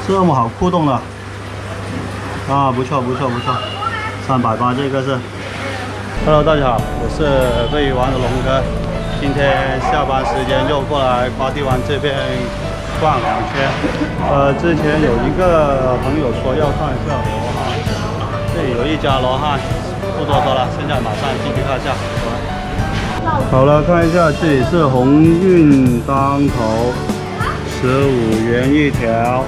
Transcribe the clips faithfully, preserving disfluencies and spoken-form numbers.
这么好互动的啊，不错不错不错，三百八这个是。Hello， 大家好，我是鲱鱼湾的龙哥。今天下班时间又过来瓜地湾这边逛两圈。呃，之前有一个朋友说要看一下罗汉，这里有一家罗汉，不多说了，现在马上进去看一下。好了，看一下，这里是鸿运当头，十五元一条。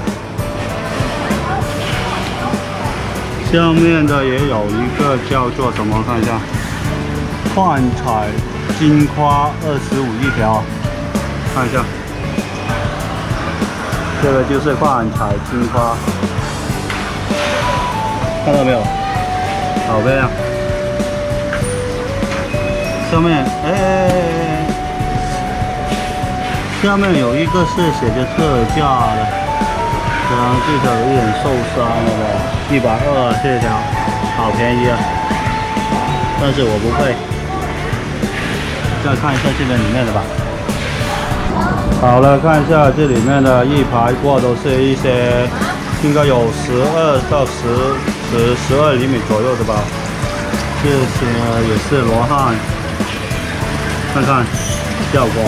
下面的也有一个叫做什么？看一下。 幻彩金花二十五一条，看一下，这个就是幻彩金花，看到没有？好漂亮。下面，哎，下面有一个是写着特价的，然后这条有点受伤了吧？一百二这条，好便宜啊！但是我不会。 再看一下这边里面的吧。好了，看一下这里面的一排过都是一些，应该有十二到十十十二厘米左右的吧。这些也是罗汉，看看效果，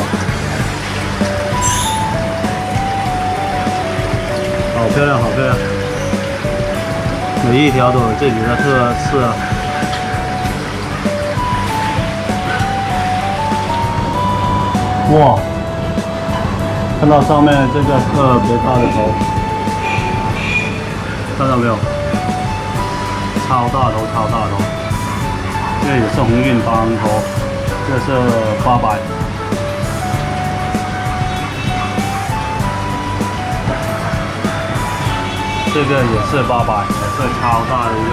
好漂亮，好漂亮。每一条都有自己的特色。 哇，看到上面这个特别大的头，看到没有？超大头，超大头。这也是鸿运当头，这是八百。这个也是八百，也是超大的一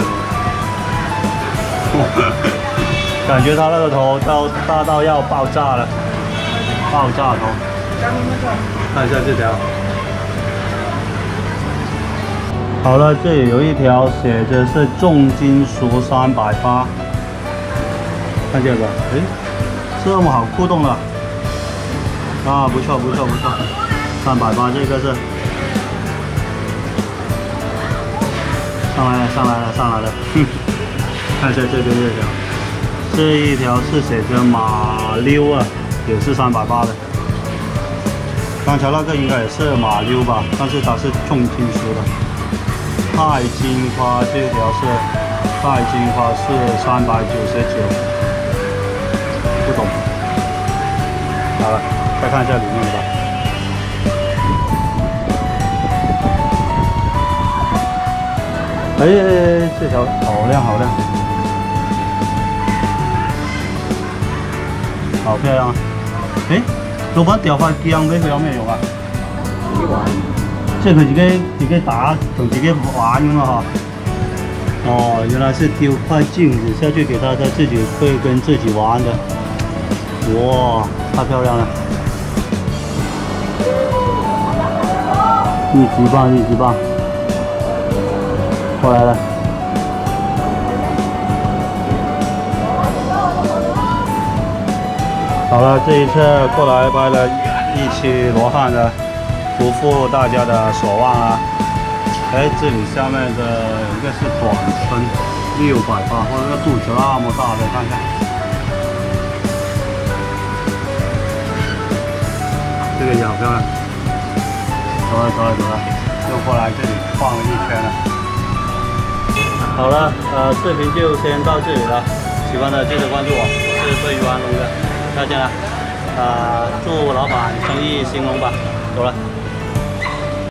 个头。感觉它那个头到大到要爆炸了。 爆炸头，看一下这条。好了，这里有一条写着是重金属三百八，看见吧？哎，这么好互动的啊，不错不错不错，三百八这个是上来了上来了上来了，哼，看一下这边这条，这一条是写着马溜啊。 也是三百八的，刚才那个应该也是马溜吧，但是它是重金属的。钛金花这条是钛金花是三百九十九，不懂。好了，再看一下里面的吧。哎，这条好亮好亮，好漂亮啊！ 誒，老闆掉塊鏡俾佢有咩用啊？自己玩，即係佢自己自己打同自己玩咁啊！哦，原來是丟塊鏡子下去給他，他自己會跟自己玩的。哇，太漂亮了！一級棒，一級棒！過來了。 好了，这一次过来拍了一期罗汉的，不负大家的所望啊！哎，这里下面的一个是短春，六百八，哇，那个肚子那么大的，看一下。这个也好漂亮。走了走了走了，又过来这里逛了一圈了。好了，呃，视频就先到这里了，喜欢的记得关注我，我是鲱鱼湾龙哥。 再见了，啊、呃，祝老板生意兴隆吧，走了。